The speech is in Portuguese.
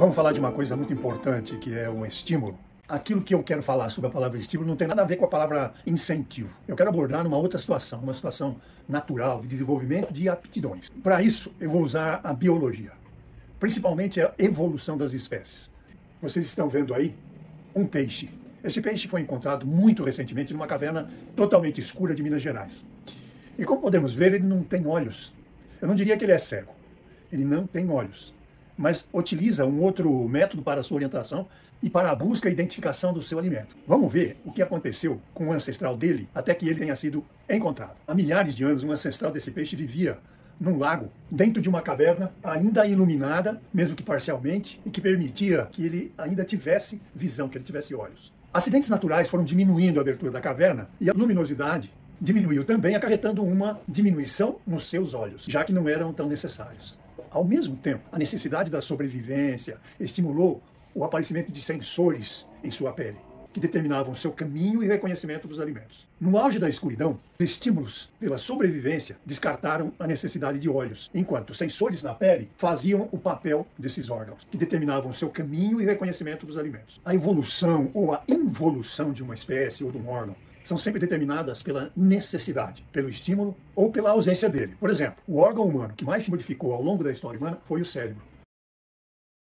Vamos falar de uma coisa muito importante, que é o estímulo. Aquilo que eu quero falar sobre a palavra estímulo não tem nada a ver com a palavra incentivo. Eu quero abordar uma outra situação, uma situação natural de desenvolvimento de aptidões. Para isso, eu vou usar a biologia, principalmente a evolução das espécies. Vocês estão vendo aí um peixe. Esse peixe foi encontrado muito recentemente numa caverna totalmente escura de Minas Gerais. E como podemos ver, ele não tem olhos. Eu não diria que ele é cego. Ele não tem olhos, mas utiliza um outro método para a sua orientação e para a busca e identificação do seu alimento. Vamos ver o que aconteceu com o ancestral dele até que ele tenha sido encontrado. Há milhares de anos, um ancestral desse peixe vivia num lago, dentro de uma caverna ainda iluminada, mesmo que parcialmente, e que permitia que ele ainda tivesse visão, que ele tivesse olhos. Acidentes naturais foram diminuindo a abertura da caverna e a luminosidade diminuiu também, acarretando uma diminuição nos seus olhos, já que não eram tão necessários. Ao mesmo tempo, a necessidade da sobrevivência estimulou o aparecimento de sensores em sua pele, que determinavam seu caminho e reconhecimento dos alimentos. No auge da escuridão, os estímulos pela sobrevivência descartaram a necessidade de olhos, enquanto sensores na pele faziam o papel desses órgãos, que determinavam seu caminho e reconhecimento dos alimentos. A evolução ou a involução de uma espécie ou de um órgão são sempre determinadas pela necessidade, pelo estímulo ou pela ausência dele. Por exemplo, o órgão humano que mais se modificou ao longo da história humana foi o cérebro.